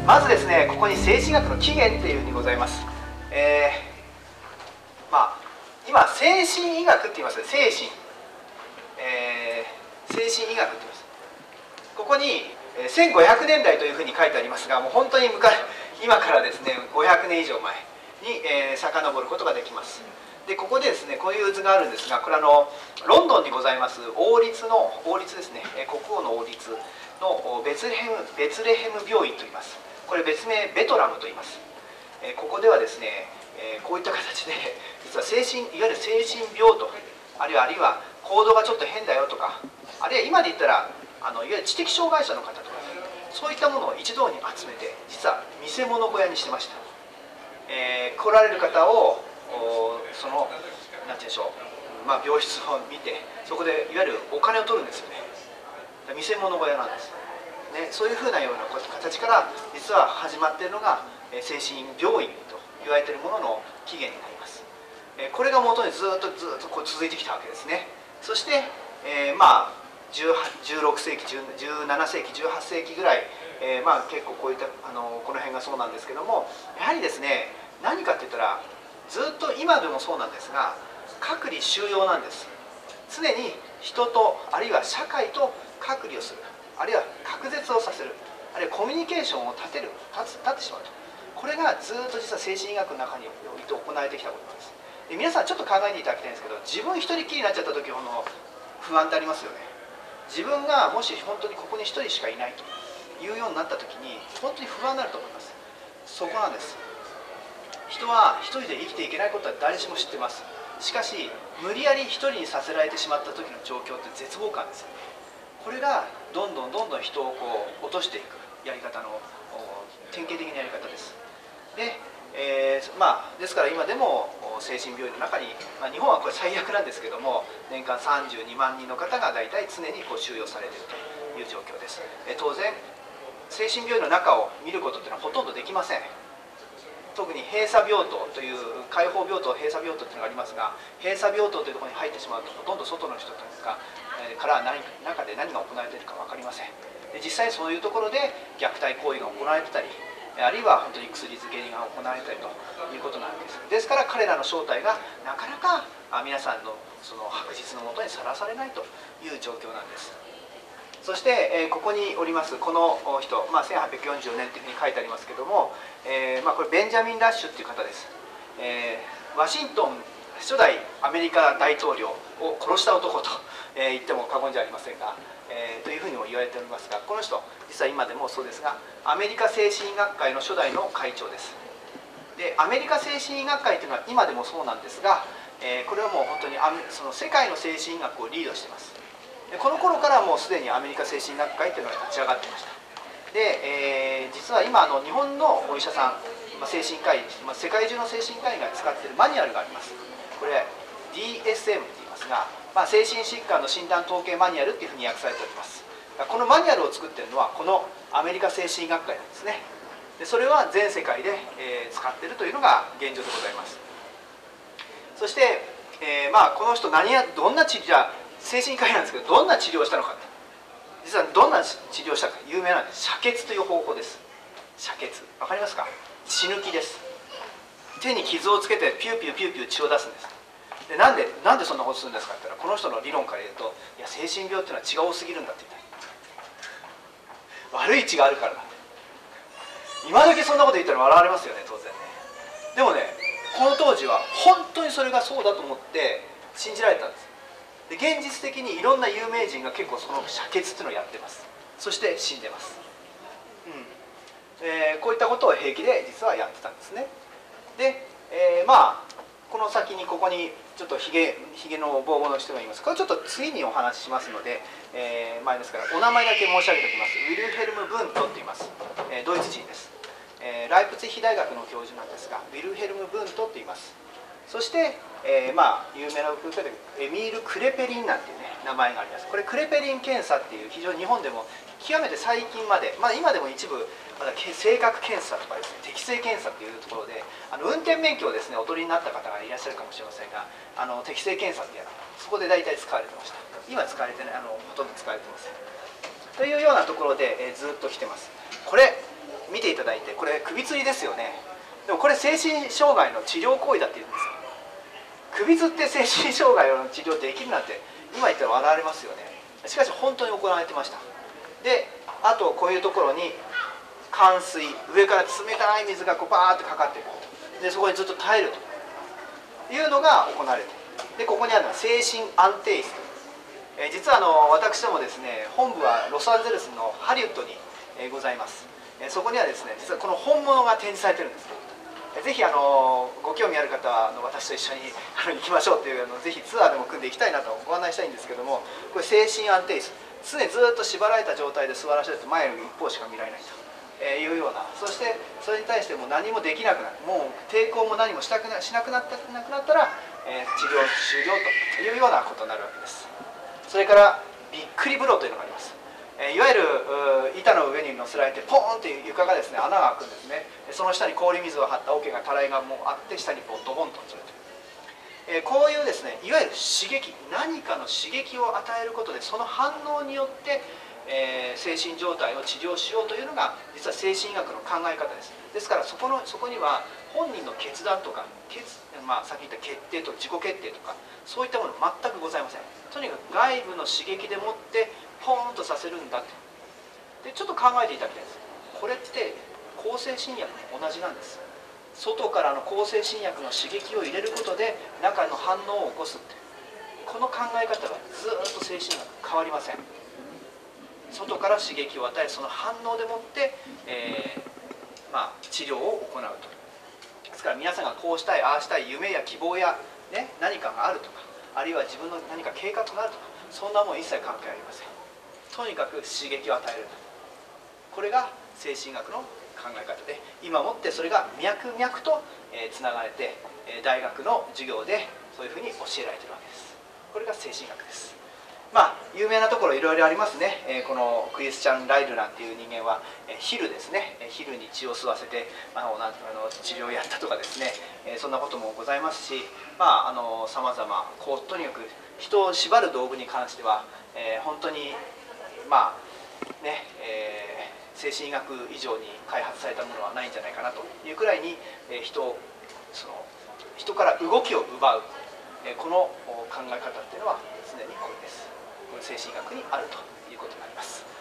まずですね、ここに精神学の起源っていうふうにございます。今精神医学って言います。精神、精神医学って言います。ここに1500年代というふうに書いてありますが、もう本当に今からですね500年以上前に、遡ることができます。でここでですね、こういう図があるんですが、これロンドンにございます王立ですね、国王の王立のベツレヘム病院と言います。これ別名ベトラムと言います。ここではですね、こういった形で実はいわゆる精神病と、あるいは行動がちょっと変だよとか、あるいは今で言ったらいわゆる知的障害者の方とか、そういったものを一堂に集めて、実は見せ物小屋にしてました。来られる方をなんて言うんでしょう、病室を見て、そこでいわゆるお金を取るんですよね。見せ物小屋なんです、ね、そういうふうなような形から実は始まっているのが精神病院と言われているものの起源になります。これが元にずっとこう続いてきたわけですね。そして、16世紀、17世紀、18世紀ぐらい、結構こういったこの辺がそうなんですけども、やはりですね、何かって言ったらずっと今でもそうなんですが、隔離収容なんです。常に人と、あるいは社会と隔離をする、あるいは隔絶をさせる、あるいはコミュニケーションを立ってしまうと、これがずっと実は精神医学の中において行われてきたことなんです。で皆さんちょっと考えていただきたいんですけど、自分一人きりになっちゃった時の不安ってありますよね。自分がもし本当にここに一人しかいないというようになった時に本当に不安になると思います。そこなんです。人は一人で生きていけないことは誰しも知ってます。しかし無理やり一人にさせられてしまった時の状況って絶望感ですよね。これがどんどん人をこう落としていくやり方の典型的なやり方です。で、ですから今でも精神病院の中に、日本はこれ最悪なんですけども、年間32万人の方が大体常にこう収容されているという状況です。当然精神病院の中を見ることというのはほとんどできません。特に閉鎖病棟という開放病棟、閉鎖病棟というのがありますが、閉鎖病棟というところに入ってしまうとほとんど外の人というか、から中で何が行われているか分かりません。で実際そういうところで虐待行為が行われてたり、あるいは本当に薬漬けが行われたりということなんです。ですから彼らの正体がなかなか皆さんのその白日のもとにさらされないという状況なんです。そして、ここにおりますこの人、1844年というふうに書いてありますけども、これベンジャミン・ラッシュという方です。ワシントン初代アメリカ大統領を殺した男と、言っても過言じゃありませんが、というふうにも言われておりますが、この人実は今でもそうですが、アメリカ精神医学会の初代の会長です。でアメリカ精神医学会というのは今でもそうなんですが、これはもう本当にその世界の精神医学をリードしています。でこの頃からもうすでにアメリカ精神医学会というのが立ち上がっていました。で、実は今日本のお医者さん、精神科医、世界中の精神科医が使っているマニュアルがあります。これ DSM と言いますが、精神疾患の診断統計マニュアルというふうに訳されております。このマニュアルを作っているのはこのアメリカ精神医学会なんですね。でそれは全世界で、使っているというのが現状でございます。そして、この人どんな治療、精神科医なんですけど、どんな治療をしたのか、実はどんな治療をしたか有名なんです。遮血という方法です。遮血、わかりますか？血抜きです。手に傷をつけてピューピュー血を出すんです。でなんでそんなことするんですかって言ったら、この人の理論から言うと、いや精神病っていうのは血が多すぎるんだって言った。悪い血があるからだって。今時そんなこと言ったら笑われますよね、当然ね。でもね、この当時は本当にそれがそうだと思って信じられたんです。で現実的にいろんな有名人が結構その遮血っていうのをやってます。そして死んでます。こういったことを平気で実はやってたんですね。で、この先にここにちょっとひげのボーボーの人がいます。これちょっと次にお話ししますので、前ですからお名前だけ申し上げておきます。ウィルヘルム・ブントと言います。ドイツ人です。ライプツィヒ大学の教授なんですが、ウィルヘルム・ブントと言います。そして、有名な空間でエミール・クレペリンなんていうね名前があります。これクレペリン検査っていう非常に日本でも極めて最近まで、今でも一部まだ性格検査とかですね、適性検査っていうところで運転免許をですねお取りになった方がいらっしゃるかもしれませんが、適性検査っていうのはそこで大体使われてました。今使われてない、ほとんど使われてませんというようなところで、ずっと来てます。これ見ていただいて、これ首吊りですよね。でもこれ精神障害の治療行為だって言うんですよ。首吊って精神障害の治療できるなんて今言ったら笑われますよね。しかし本当に行われてました。であとこういうところに冠水、上から冷たい水がこうバーッとかかってくると。でそこにずっと耐えるというのが行われている。でここにあるのは精神安定室。実は私どもですね、本部はロサンゼルスのハリウッドにございます。そこにはですね、実はこの本物が展示されてるんです。ぜひご興味ある方は私と一緒に行きましょうというぜひツアーでも組んでいきたいなとご案内したいんですけども、これ精神安定室、常にずっと縛られた状態で座らせると前の一方しか見られないというような、そしてそれに対してもう何もできなくなる、もう抵抗も何もしなくなったら、治療終了というようなことになるわけです。それからびっくり風呂というのがあります。いわゆる板の上に乗せられてポーンという床がですね、穴が開くんですね。その下に氷水を張った桶がたらいがもうあって、下にこうドボンとつれて、こういうですね、いわゆる刺激、何かの刺激を与えることでその反応によって、精神状態を治療しようというのが実は精神医学の考え方です。ですからそこには本人の決断とかさっき言った決定とか自己決定とかそういったもの全くございません。とにかく外部の刺激でもってポーンとさせるんだって。でちょっと考えていただきたいんです。これって抗精神薬も同じなんです。外からの抗精神薬の刺激を入れることで中の反応を起こすって、この考え方がずっと精神学変わりません。外から刺激を与え、その反応でもって、治療を行うと。ですから皆さんがこうしたいああしたい夢や希望や、何かがあるとか、あるいは自分の何か計画があるとか、そんなもん一切関係ありません。とにかく刺激を与える。これが精神学の考え方で、今もってそれが脈々とつながれて、大学の授業でそういうふうに教えられているわけです。これが精神学です。有名なところいろいろありますね。このクリスチャン・ライルランっていう人間はヒルですね、ヒルに血を吸わせて治療をやったとかですね、そんなこともございますし、さまざまとにかく人を縛る道具に関しては、本当に精神医学以上に開発されたものはないんじゃないかなというくらいに、人から動きを奪う、この考え方っていうのは常にこれです。これ精神医学にあるということになります。